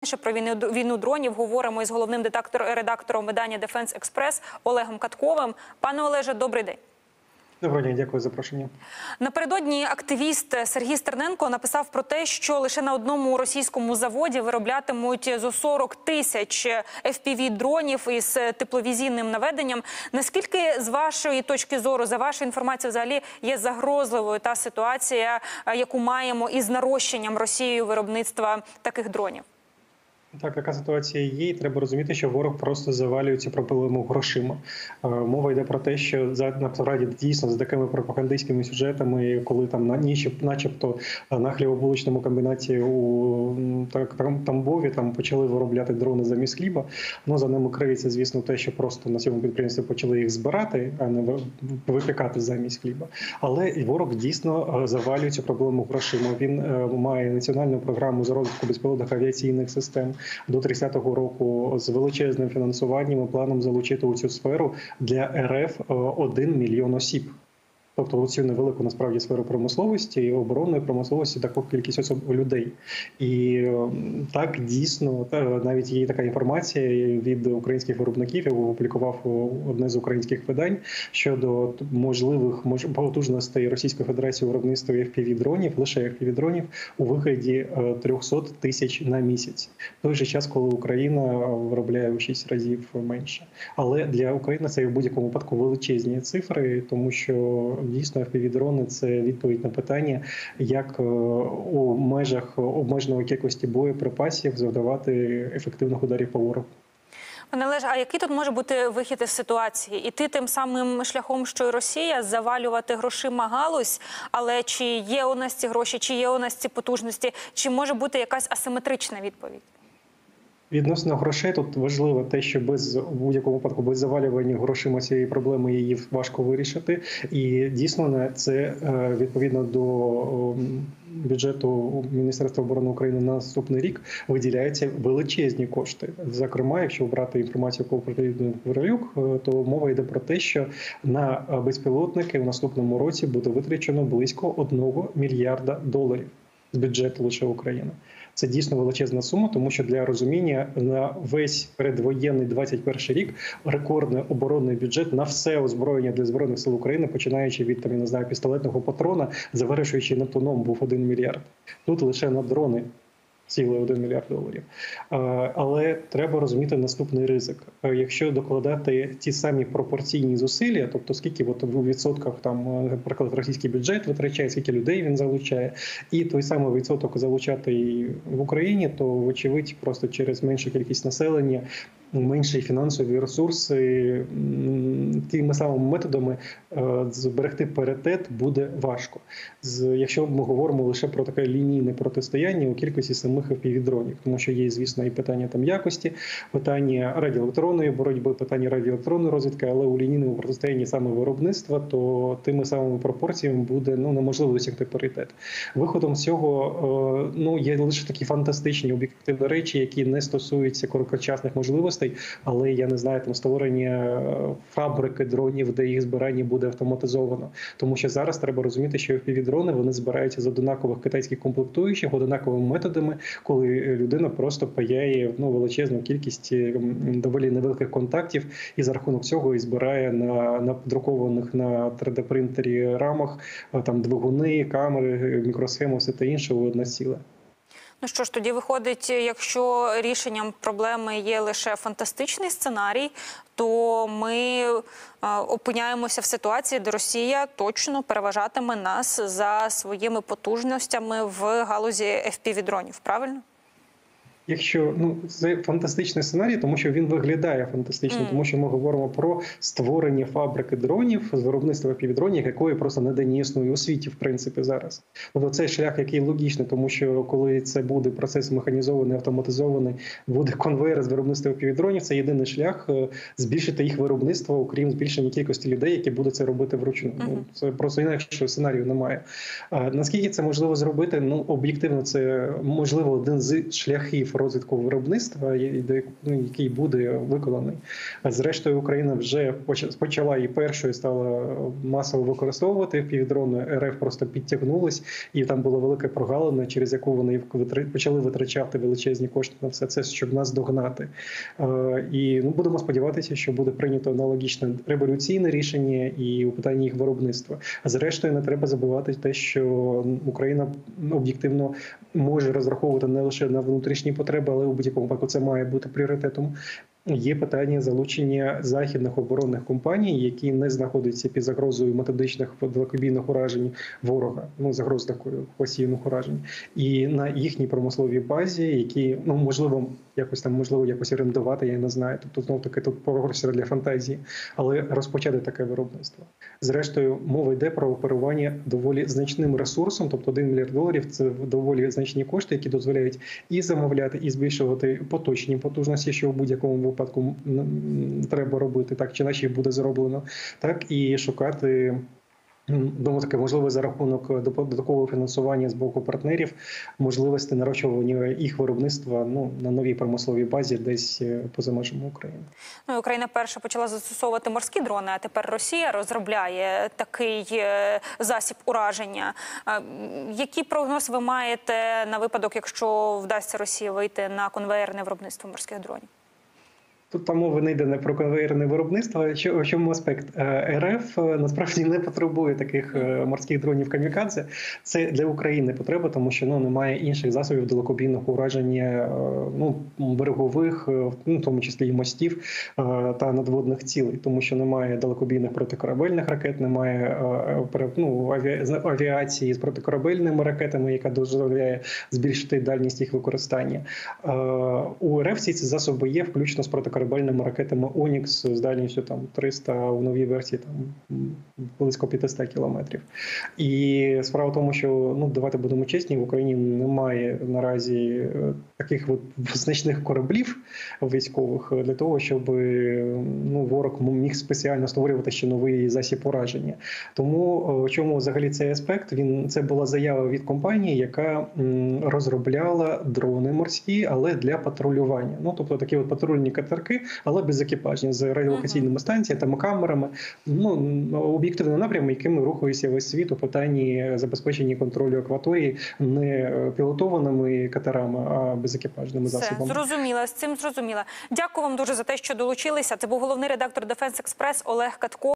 Про війну дронів говоримо із головним редактором видання Defense Express Олегом Катковим. Пане Олеже, добрий день. Доброго дня, дякую за запрошення. Напередодні активіст Сергій Стерненко написав про те, що лише на одному російському заводі вироблятимуть зо 40 тисяч FPV-дронів із тепловізійним наведенням. Наскільки, з вашої точки зору, за вашу інформацію, взагалі є загрозливою та ситуація, яку маємо із нарощенням Росією виробництва таких дронів? Так, така ситуація є, і треба розуміти, що ворог просто завалюється проблему грошима. Мова йде про те, що насправді дійсно з такими пропагандистськими сюжетами, коли там начебто на хлібобулочному комбінаті у Тамбові там почали виробляти дрони замість хліба. Ну, за ними криється, звісно, те, що просто на цьому підприємстві почали їх збирати, а не випікати замість хліба. Але і ворог дійсно завалюється проблему грошима. Він має національну програму з розвитку безпілотних авіаційних систем до 30-го року з величезним фінансуванням і планом залучити у цю сферу для РФ 1 мільйон осіб. Тобто цю невелику насправді сферу промисловості і оборонної промисловості таку кількість людей. І так дійсно, навіть є така інформація від українських виробників, яку опублікував одне з українських видань, щодо можливих потужностей Російської Федерації у виробництві FPV-дронів, лише FPV-дронів, у вигляді 300 тисяч на місяць. В той же час, коли Україна виробляє у 6 разів менше. Але для України це в будь-якому випадку величезні цифри, тому що дійсно, FPV-дрони – це відповідь на питання, як у межах обмеженої кількості боєприпасів завдавати ефективних ударів по ворогу. Пане Олеже, а який тут може бути вихід із ситуації? Іти тим самим шляхом, що й Росія, завалювати грошима галузь, але чи є у нас ці гроші, чи є у нас ці потужності, чи може бути якась асиметрична відповідь? Відносно грошей тут важливо те, що у будь-якому випадку без завалювання грошима цієї проблеми її важко вирішити. І дійсно це відповідно до бюджету Міністерства оборони України на наступний рік виділяються величезні кошти. Зокрема, якщо брати інформацію про Королюк, то мова йде про те, що на безпілотники в наступному році буде витрачено близько 1 мільярда доларів з бюджету лише України. Це дійсно величезна сума, тому що для розуміння на весь передвоєнний 21 рік рекордний оборонний бюджет на все озброєння для Збройних сил України, починаючи від там, я не знаю, пістолетного патрона, завершуючи Нептуном, був 1 мільярд. Тут лише на дрони цілий 1 мільярд доларів. Але треба розуміти наступний ризик. Якщо докладати ті самі пропорційні зусилля, тобто скільки в відсотках там, наприклад, російський бюджет витрачає, скільки людей він залучає, і той самий відсоток залучати і в Україні, то, вочевидь, просто через меншу кількість населення, менші фінансові ресурси, тими самими методами зберегти паритет буде важко. Якщо ми говоримо лише про таке лінійне протистояння у кількості самих FPV-дронів, тому що є, звісно, і питання там якості, питання радіоелектронної боротьби, питання радіоелектронної розвідки, але у лінійному протистоянні саме виробництва, то тими самими пропорціями буде неможливо досягти паритет. Виходом з цього є лише такі фантастичні об'єктивні речі, які не стосуються короткочасних можливостей, але, я не знаю, там створення фабрики дронів, де їх збирання буде автоматизовано. Тому що зараз треба розуміти, що FPV-дрони, вони збираються з однакових китайських комплектуючих, однаковими методами, коли людина просто паяє величезну кількість доволі невеликих контактів і за рахунок цього і збирає на надрукованих на 3D-принтері рамах там двигуни, камери, мікросхеми, все те інше у одне ціле. Ну що ж, тоді виходить, якщо рішенням проблеми є лише фантастичний сценарій, то ми опиняємося в ситуації, де Росія точно переважатиме нас за своїми потужностями в галузі FPV-дронів, правильно? Якщо це фантастичний сценарій, тому що він виглядає фантастично, тому що ми говоримо про створення фабрики дронів з виробництва FPV-дронів, якої просто ніде не існує у світі, в принципі, зараз. Тобто цей шлях, який логічний, тому що коли це буде процес механізований, автоматизований, буде конвейер з виробництва FPV-дронів, це єдиний шлях збільшити їх виробництво, окрім збільшення кількості людей, які будуть це робити вручну. Це просто інакшого сценарію немає. Наскільки це можливо зробити? Об'єктивно, це можливо один з шляхів розвитку виробництва, який буде виконаний. Зрештою, Україна вже почала і першою стала масово використовувати FPV-дрони. РФ просто підтягнулась, і там була велика прогалина, через яку вони почали витрачати величезні кошти на все це, щоб нас догнати. І будемо сподіватися, що буде прийнято аналогічне революційне рішення і у питанні їх виробництва. А зрештою, не треба забувати те, що Україна об'єктивно може розраховувати не лише на внутрішні потреби, але у будь-якому випадку це має бути пріоритетом. Є питання залучення західних оборонних компаній, які не знаходяться під загрозою методичних далекобійних уражень ворога, загроз такої постійних уражень, і на їхній промисловій базі, які можливо якось орендувати, я не знаю. Тобто знов таки тут простір для фантазії, але розпочати таке виробництво. Зрештою, мова йде про оперування доволі значним ресурсом, тобто $1 мільярд – це доволі значні кошти, які дозволяють і замовляти, і збільшувати поточні потужності, що в будь-якому випадку треба робити, так чи інакше буде зроблено, так і шукати, таке, можливо, за рахунок додаткового фінансування з боку партнерів, можливості нарощування їх виробництва на новій промисловій базі десь поза межами України. Україна перша почала застосовувати морські дрони, а тепер Росія розробляє такий засіб ураження. Які прогнози ви маєте на випадок, якщо вдасться Росії вийти на конвеєрне виробництво морських дронів? Тут там мова не йде не про конвеєрне виробництво. У чому аспект? РФ насправді не потребує таких морських дронів камікадзе. Це для України потреба, тому що немає інших засобів далекобійного ураження берегових, в тому числі і мостів та надводних цілей, тому що немає далекобійних протикорабельних ракет, немає авіації з протикорабельними ракетами, яка дозволяє збільшити дальність їх використання. У РФ ці засоби є, включно з протикорабельними ракетами «Онікс» з дальністю 300, а в новій версії близько 500 кілометрів. І справа в тому, що, давайте будемо чесні, в Україні немає наразі таких значних кораблів військових для того, щоб ворог міг спеціально створювати ще новий засіб ураження. Тому в чому взагалі цей аспект? Це була заява від компанії, яка розробляла дрони морські, але для патрулювання. Тобто такі патрульні катерки, але без екіпажів, з радіолокаційними станціями, камерами, об'єктивний напрям, якими рухається весь світ у питанні забезпечення контролю акваторії не пілотованими катерами, а безекіпажними засобами. Зрозуміла, з цим зрозуміла. Дякую вам дуже за те, що долучилися. Це був головний редактор Дефенс Експрес Олег Катко.